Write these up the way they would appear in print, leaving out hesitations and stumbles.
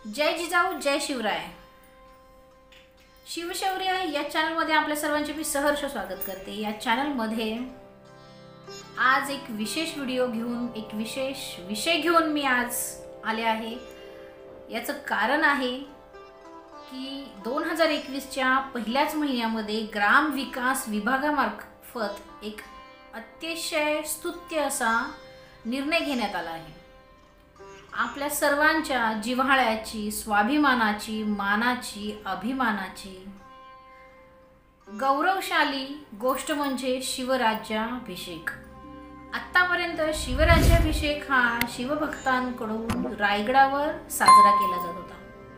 जय जिजाऊ जय शिवराय। शिवशौर्य या चॅनलमध्ये आपल्या सर्वांचे मी सहर्ष स्वागत करते। या चॅनलमध्ये आज एक विशेष व्हिडिओ घेऊन एक विशेष विषय घेऊन मी आज आले आहे। याचं कारण आहे की 2021च्या पहिल्याच महिन्यामध्ये ग्राम विकास विभागामार्फत एक अतिशय स्तुत्य असा निर्णय घेण्यात आला आहे। आपल्या सर्वांच्या जिव्हाळ्याची, स्वाभिमानाची, मानाची, अभिमानाची गौरवशाली गोष्ट म्हणजे शिवराज्याभिषेक। आतापर्यंत शिवराज्याभिषेक हा शिवभक्तांकडून रायगडावर साजरा केला जात होता,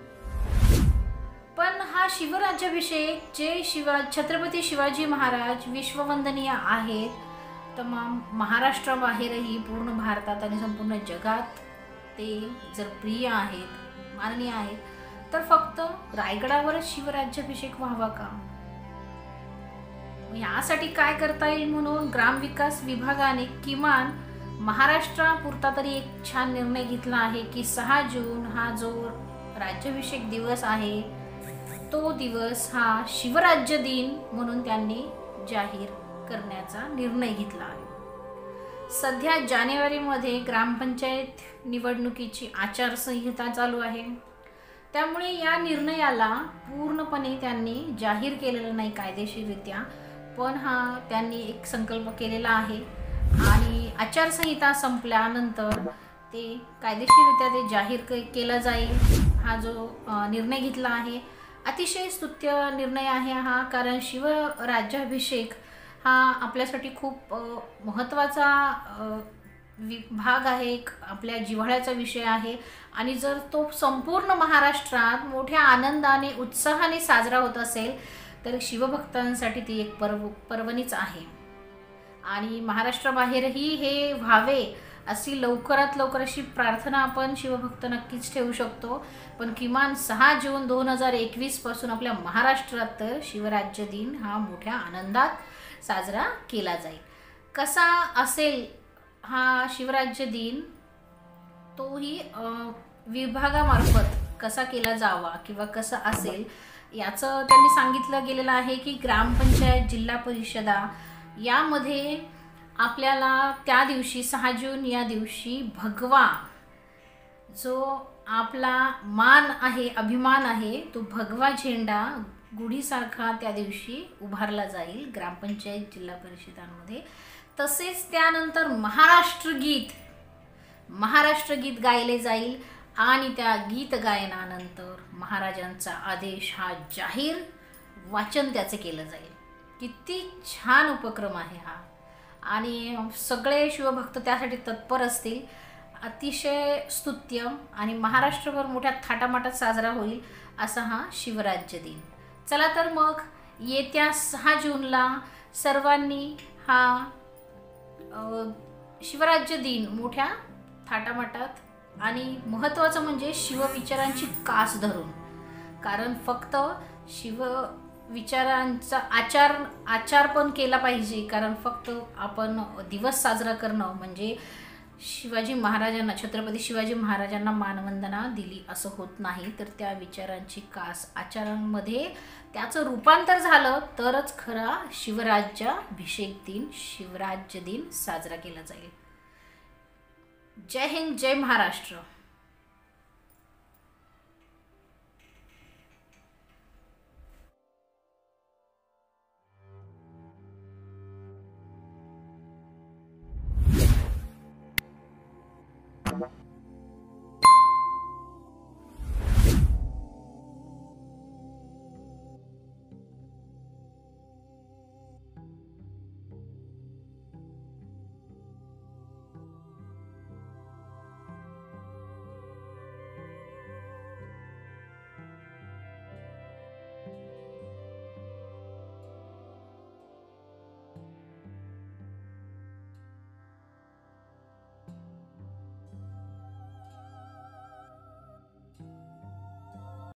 पण हा शिवराज्याभिषेक जे छत्रपती शिवाजी महाराज विश्ववंदनीय आहेत, तमाम महाराष्ट्राबाहेरही पूर्ण भारतात आणि संपूर्ण जगात ते जर प्रिय आहेत, माननीय आहेत, तर फक्त रायगडावरच शिवराज्याभिषेक व्हावा का? यासाठी काय करता येईल म्हणून ग्रामविकास विभागाने किमान महाराष्ट्रापुरता तरी एक छान निर्णय घेतला आहे की 6 जून हा जो राज्याभिषेक दिवस आहे तो दिवस हा शिवराज्य दिन म्हणून त्यांनी जाहीर करण्याचा निर्णय घेतला आहे। सध्या जानेवारीमध्ये ग्रामपंचायत निवडणुकीची आचारसंहिता चालू आहे, त्यामुळे या निर्णयाला पूर्णपणे त्यांनी जाहीर केलेलं नाही कायदेशीररित्या, पण त्यांनी एक संकल्प केलेला आहे आणि आचारसंहिता संपल्यानंतर ते कायदेशीररित्या ते जाहीर केला जाईल। हा जो निर्णय घेतला आहे अतिशय स्तुत्य निर्णय आहे हा, कारण शिवराज्याभिषेक हा आपल्यासाठी खूप महत्त्वाचा भाग आहे, आपल्या जिव्हाळ्याचा विषय आहे आणि जर तो संपूर्ण महाराष्ट्रात मोठ्या आनंदाने उत्साहाने साजरा होत असेल तर शिवभक्तांसाठी ती एक पर्वणीच आहे आणि महाराष्ट्राबाहेरही हे व्हावे अशी लवकरात लवकर अशी प्रार्थना आपण शिवभक्त नक्कीच ठेवू शकतो। पण किमान 6 जून 2021 पासून आपल्या महाराष्ट्रात तर शिवराज्य दिन हा मोठ्या आनंदात साजरा केला जाईल। कसा असेल हा शिवराज्य दिन तोही विभागामार्फत कसा केला जावा किंवा कसा असेल याचं त्यांनी सांगितलं गेलेलं आहे की ग्रामपंचायत, जिल्हा परिषदा यामध्ये आपल्याला त्या दिवशी 6 जून या दिवशी भगवा जो आपला मान आहे, अभिमान आहे, तो भगवा झेंडा गुढीसारखा त्या दिवशी उभारला जाईल ग्रामपंचायत, जिल्हा परिषदांमध्ये। तसेच त्यानंतर महाराष्ट्र गीत गायले जाईल आणि त्या गीत गायनानंतर महाराजांचा आदेश हा जाहीर वाचन त्याचे केलं जाईल। किती छान उपक्रम आहे हा आणि सगळे शिवभक्त त्यासाठी तत्पर असतील। अतिशय स्तुत्य आणि महाराष्ट्रभर मोठ्या थाटामाटात साजरा होईल असा हा शिवराज्य दिन। चला तर मग येत्या 6 जूनला सर्वांनी हा शिवराज्य दिन मोठ्या थाटामाटात आणि महत्त्वाचं म्हणजे शिवविचारांची कास धरून, कारण फक्त शिवविचारांचा आचार पण केला पाहिजे, कारण फक्त आपण दिवस साजरा करणं म्हणजे शिवाजी महाराजांना, छत्रपती शिवाजी महाराजांना मानवंदना दिली असं होत नाही, तर त्या विचारांची कास आचारांमध्ये त्याचं रूपांतर झालं तरच खरा शिवराज्याभिषेक दिन, शिवराज्य दिन साजरा केला जाईल। जय हिंद, जय महाराष्ट्र।